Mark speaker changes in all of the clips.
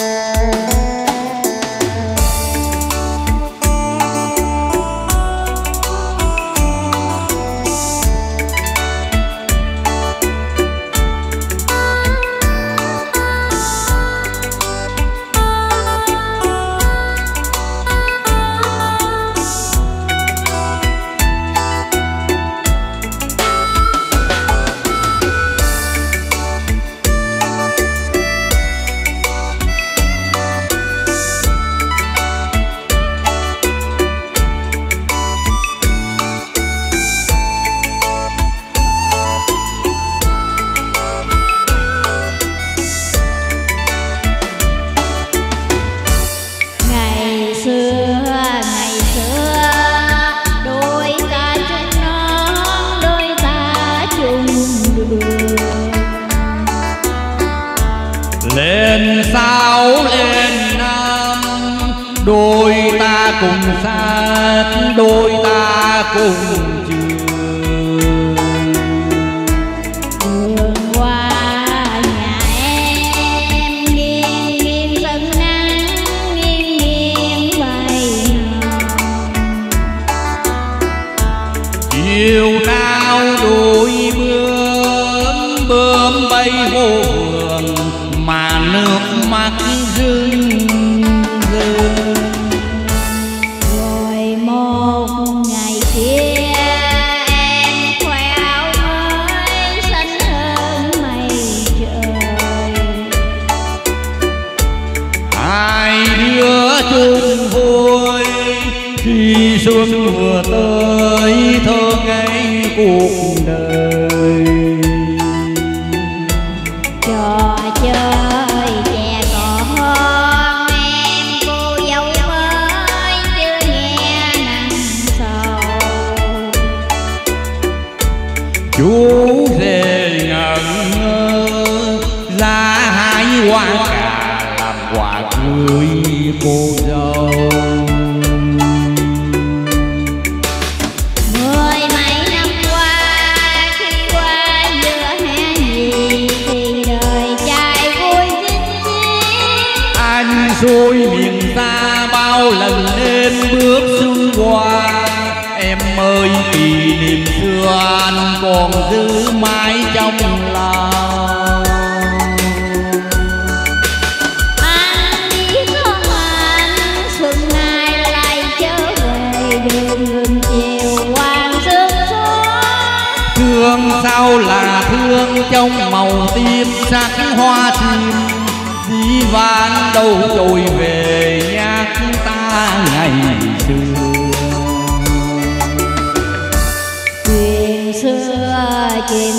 Speaker 1: Lên sao lên năm, đôi ta cùng sát, đôi ta cùng trường.
Speaker 2: Đường qua nhà em, nghiêng nghiêng sân nắng, nghiêng nghiêng bay hồng.
Speaker 1: Chiều nào đôi bướm bướm bay vô vườn, mà nước mắt rưng rưng.
Speaker 2: Rồi một ngày kia em khoe áo mới xanh hơn mây trời.
Speaker 1: Hai đứa chung vui khi xuân vừa tới, thơ ngây cuộc đời.
Speaker 2: Trò chơi trẻ con em cô dâu mới chưa nghe nắng sầu.
Speaker 1: Chú rể ngẩn ngơ ra hái hoa cà làm quà cưới cô dâu.
Speaker 2: Mười mấy năm qua khi qua giữa hè nhì thì đời trai vui xinh xinh.
Speaker 1: Anh xuôi miền xa bao lần đến bước xuân qua, em ơi kỷ niệm xưa anh còn giữ mãi trong lòng.
Speaker 2: Anh biết không anh, xuân nay lại trở về đường ngừng chiều hoàng sương xuống.
Speaker 1: Thương sao là thương trong màu tim sắc hoa chim, dĩ vãng đâu trôi về nhắc ta ngày xưa.
Speaker 2: Chuyện xưa chuyện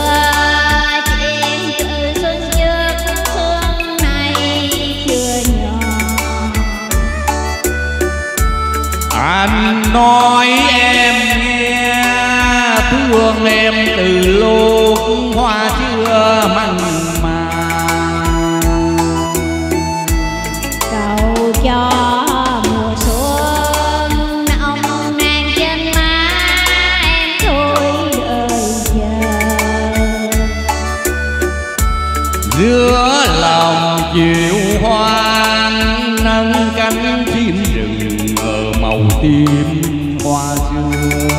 Speaker 2: từ xuân trước xuân này chưa nhỏ.
Speaker 1: Anh nói em nghe, thương em từ lúc hoa chưa mặn mà.
Speaker 2: Cầu cho mùa xuân ông nàng trên má em thôi đời chờ.
Speaker 1: Giữa lòng chiều hoang nâng cánh chim rừng ở màu tím hoa xưa.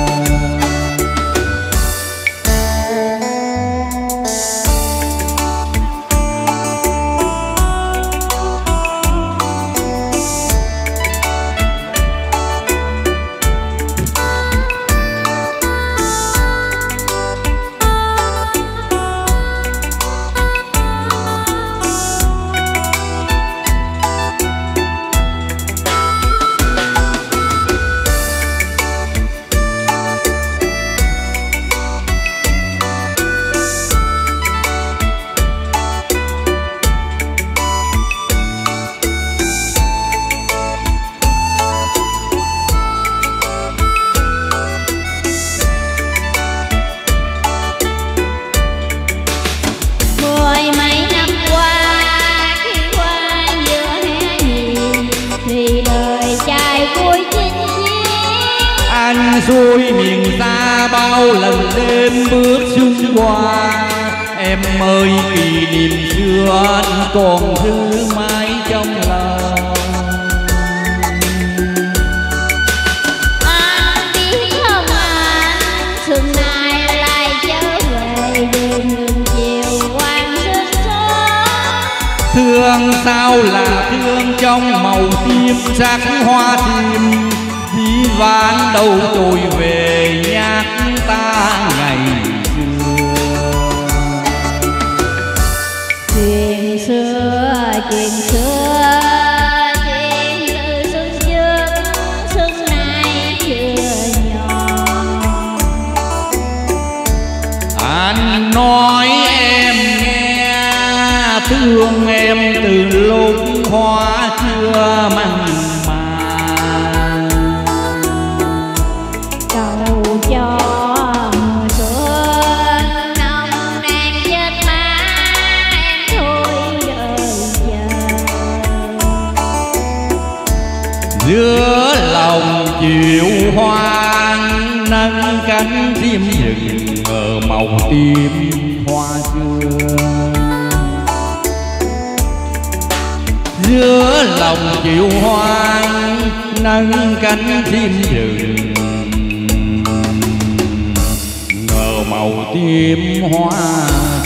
Speaker 1: Anh xuôi miền xa bao lần đêm bước xuân qua, em ơi kỷ niệm xưa anh còn giữ mãi. Thương sao là thương trong màu tim sắc hoa tim, dĩ vãng đâu trôi về nhắc ta ngày xưa.
Speaker 2: Chuyện xưa, chuyện xưa, chuyện từ xuân trước, xuân nay chưa nhỏ.
Speaker 1: Anh nói em nghe, thương em từ lúc hoa chưa mặn mà.
Speaker 2: Cầu cho mùa xuân nồng nàn chết má, em thôi đời chờ.
Speaker 1: Giữa lòng chiều hoang nâng cánh chim rừng ngờ màu tim hoa xưa. Giữa lòng chiều hoang nâng cánh chim rừng ngờ màu tim hoa